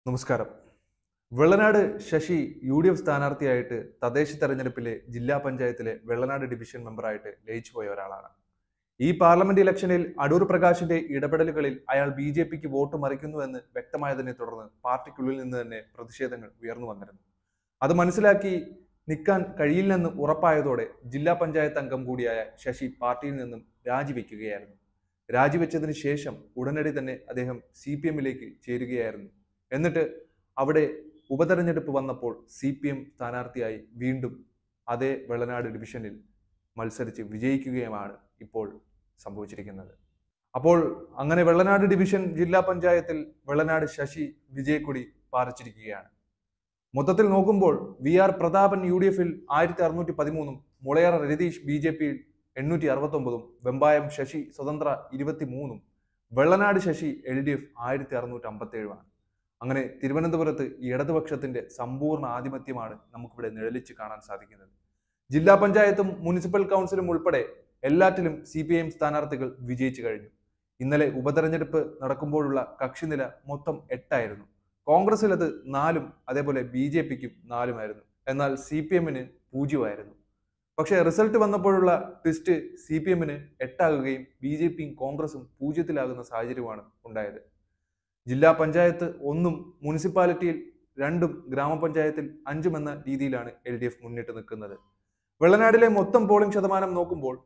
നമസ്കാരം. വെള്ളനാട് ശശി UDF സ്ഥാനാർത്ഥിയായിട്ട് തദ്ദേശ തെരഞ്ഞെടുപ്പിലെ ജില്ലാ പഞ്ചായത്തിലെ വെള്ളനാട് ഡിവിഷൻ മെമ്പറായിട്ട് ലയിച്ചുപോയ ഒരാളാണ്. ഈ പാർലമെന്റ് ഇലക്ഷനിൽ അടൂർ പ്രകാശിന്റെ ഇടപെടലുകളിൽ അയാൾ BJPക്ക് വോട്ട് മറിക്കുന്നുവെന്ന് വ്യക്തമായതിനെ തുടർന്ന് പാർട്ടിക്കുള്ളിൽ നിന്ന് തന്നെ പ്രതിഷേധങ്ങൾ ഉയർന്നു വന്നിരുന്നു. അത് മനസ്സിലാക്കി നിൽക്കാൻ കഴിയില്ലെന്ന് ഉറപ്പായതോടെ ജില്ലാ പഞ്ചായത്ത് അംഗം കൂടിയായ ശശി പാർട്ടിയിൽ നിന്നും രാജിവെക്കുകയായിരുന്നു. രാജിവെച്ചതിന് ശേഷം ഉടനടി തന്നെ അദ്ദേഹം CPMലേക്ക് ചേരുകയായിരുന്നു. എന്നിട്ട് അവിടെ ഉപതെരഞ്ഞെടുപ്പ് വന്നപ്പോൾ CPM സ്ഥാനാർത്ഥിയായി വീണ്ടും അതേ വെള്ളനാട് ഡിവിഷനിൽ മത്സരിച്ച് വിജയിക്കുകയുമാണ് ഇപ്പോൾ സംഭവിച്ചിരിക്കുന്നത്. അപ്പോൾ അങ്ങനെ വെള്ളനാട് ഡിവിഷൻ ജില്ലാ പഞ്ചായത്തിൽ വെള്ളനാട് ശശി വിജയക്കൊടി പാറിച്ചിരിക്കുകയാണ്. മൊത്തത്തിൽ നോക്കുമ്പോൾ VR പ്രതാപൻ UDFൽ 1613, മുളയറ രതീഷ് BJPയിൽ 869, വെമ്പായം ശശി സ്വതന്ത്ര 23, വെള്ളനാട് ശശി LDF 1657. അങ്ങനെ തിരുവനന്തപുരത്ത് ഇടതുപക്ഷത്തിന്റെ സമ്പൂർണ്ണ ആധിപത്യമാണ് നമുക്കിവിടെ നിഴലിച്ച് കാണാൻ സാധിക്കുന്നത്. ജില്ലാ പഞ്ചായത്തും മുനിസിപ്പൽ കൗൺസിലും ഉൾപ്പെടെ എല്ലാറ്റിലും CPM സ്ഥാനാർത്ഥികൾ വിജയിച്ചു കഴിഞ്ഞു. ഇന്നലെ ഉപതെരഞ്ഞെടുപ്പ് നടക്കുമ്പോഴുള്ള കക്ഷിനില മൊത്തം 8ആയിരുന്നു. കോൺഗ്രസിൽ അത് 4ഉം അതേപോലെ BJPക്കും 4ഉമായിരുന്നു. എന്നാൽ CPMന് 0ആയിരുന്നു. പക്ഷേ റിസൾട്ട് വന്നപ്പോഴുള്ള ട്വിസ്റ്റ് CPMന് 8ആകുകയും BJPയും കോൺഗ്രസും 0-ലാകുന്ന സാഹചര്യമാണ് ഉണ്ടായത്. ജില്ലാ പഞ്ചായത്ത് 1ഉം മുനിസിപ്പാലിറ്റിയിൽ 2ഉം ഗ്രാമപഞ്ചായത്തിൽ 5ഉം എന്ന രീതിയിലാണ് LDF മുന്നിട്ട് നിൽക്കുന്നത്. വെള്ളനാടിലെ മൊത്തം പോളിംഗ് ശതമാനം നോക്കുമ്പോൾ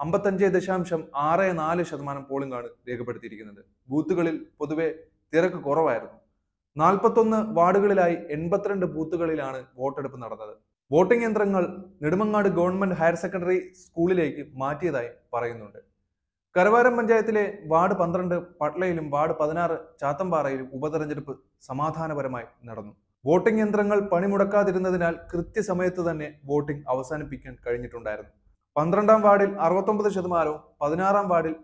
55.64% പോളിംഗ് ആണ് രേഖപ്പെടുത്തിയിരിക്കുന്നത്. ബൂത്തുകളിൽ പൊതുവെ തിരക്ക് കുറവായിരുന്നു. 41 വാർഡുകളിലായി 82 ബൂത്തുകളിലാണ് വോട്ടെടുപ്പ് നടന്നത്. വോട്ടിംഗ് യന്ത്രങ്ങൾ നെടുമങ്ങാട് ഗവൺമെന്റ് ഹയർ സെക്കൻഡറി സ്കൂളിലേക്ക് മാറ്റിയതായി പറയുന്നുണ്ട്. കരവാരം പഞ്ചായത്തിലെ വാർഡ് 12 പട്ളയിലും വാർഡ് 16 ചാത്തമ്പാറയിലും ഉപതെരഞ്ഞെടുപ്പ് സമാധാനപരമായി നടന്നു. വോട്ടിംഗ് യന്ത്രങ്ങൾ പണിമുടക്കാതിരുന്നതിനാൽ കൃത്യസമയത്ത് തന്നെ വോട്ടിംഗ് അവസാനിപ്പിക്കാൻ കഴിഞ്ഞിട്ടുണ്ടായിരുന്നു. 12ാം വാർഡിൽ 69%, 16ാം വാർഡിൽ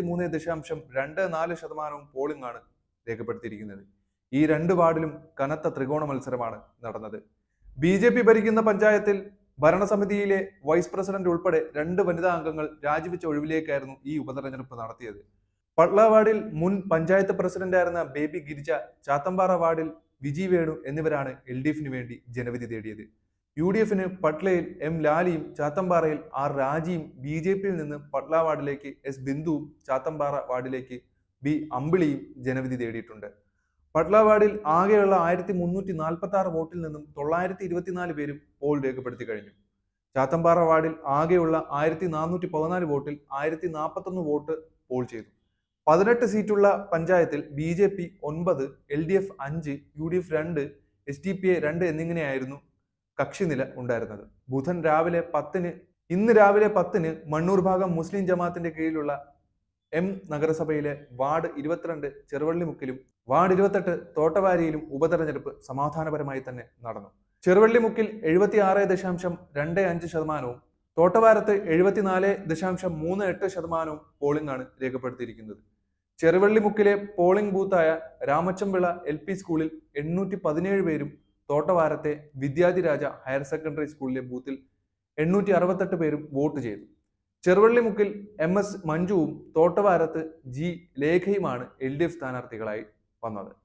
73.24% പോളിംഗ് ആണ് രേഖപ്പെടുത്തിയിരിക്കുന്നത്. ഈ 2 വാർഡിലും കനത്ത ത്രികോണ മത്സരമാണ് നടന്നത്. BJP ഭരിക്കുന്ന പഞ്ചായത്തിൽ ഭരണസമിതിയിലെ വൈസ് പ്രസിഡന്റ് ഉൾപ്പെടെ 2 വനിതാ അംഗങ്ങൾ രാജിവെച്ച ഒഴിവിലേക്കായിരുന്നു ഈ ഉപതെരഞ്ഞെടുപ്പ് നടത്തിയത്. പട്ള വാർഡിൽ മുൻ പഞ്ചായത്ത് പ്രസിഡന്റായിരുന്ന ബേബി ഗിരിജ, ചാത്തമ്പാറ വാർഡിൽ വിജി വേണു എന്നിവരാണ് LDFന് വേണ്ടി ജനവിധി തേടിയത്. UDFന് പട്ളയിൽ M ലാലിയും ചാത്തമ്പാറയിൽ R രാജിയും, BJPയിൽ നിന്ന് പട്ള വാർഡിലേക്ക് S ബിന്ദുവും, ചാത്തമ്പാറ വാർഡിലേക്ക് B അമ്പിളിയും ജനവിധി തേടിയിട്ടുണ്ട്. പട്ള വാർഡിൽ ആകെയുള്ള 1346 വോട്ടിൽ നിന്നും 924 പേരും പോൾ രേഖപ്പെടുത്തി കഴിഞ്ഞു. ചാത്തമ്പാറ വാർഡിൽ ആകെയുള്ള 1414 വോട്ടിൽ 1041 വോട്ട് പോൾ ചെയ്തു. 18 സീറ്റുള്ള പഞ്ചായത്തിൽ BJP 9, LDF 5, UDF 2, SDPI 2 എന്നിങ്ങനെയായിരുന്നു കക്ഷിനില ഉണ്ടായിരുന്നത്. ഇന്ന് രാവിലെ 10-ന് മണ്ണൂർ ഭാഗം മുസ്ലിം ജമാഅത്തിന്റെ കീഴിലുള്ള M നഗരസഭയിലെ വാർഡ് 22 ചെറുവള്ളിമുക്കിലും വാർഡ് 28 തോട്ടവാരിയിലും ഉപതെരഞ്ഞെടുപ്പ് സമാധാനപരമായി തന്നെ നടന്നു. ചെറുവള്ളിമുക്കിൽ 76.25%, തോട്ടവാരത്ത് 74.38% പോളിംഗ് ആണ് രേഖപ്പെടുത്തിയിരിക്കുന്നത്. ചെറുവള്ളിമുക്കിലെ പോളിംഗ് ബൂത്തായ രാമച്ചംവിള LP സ്കൂളിൽ 817 പേരും, തോട്ടവാരത്തെ വിദ്യാധിരാജ ഹയർ സെക്കൻഡറി സ്കൂളിലെ ബൂത്തിൽ 868 പേരും വോട്ട് ചെയ്തു. ചെറുവള്ളിമുക്കിൽ MS മഞ്ജുവും തോട്ടവാരത്ത് G ലേഖയുമാണ് LDF സ്ഥാനാർത്ഥികളായി വന്നത്.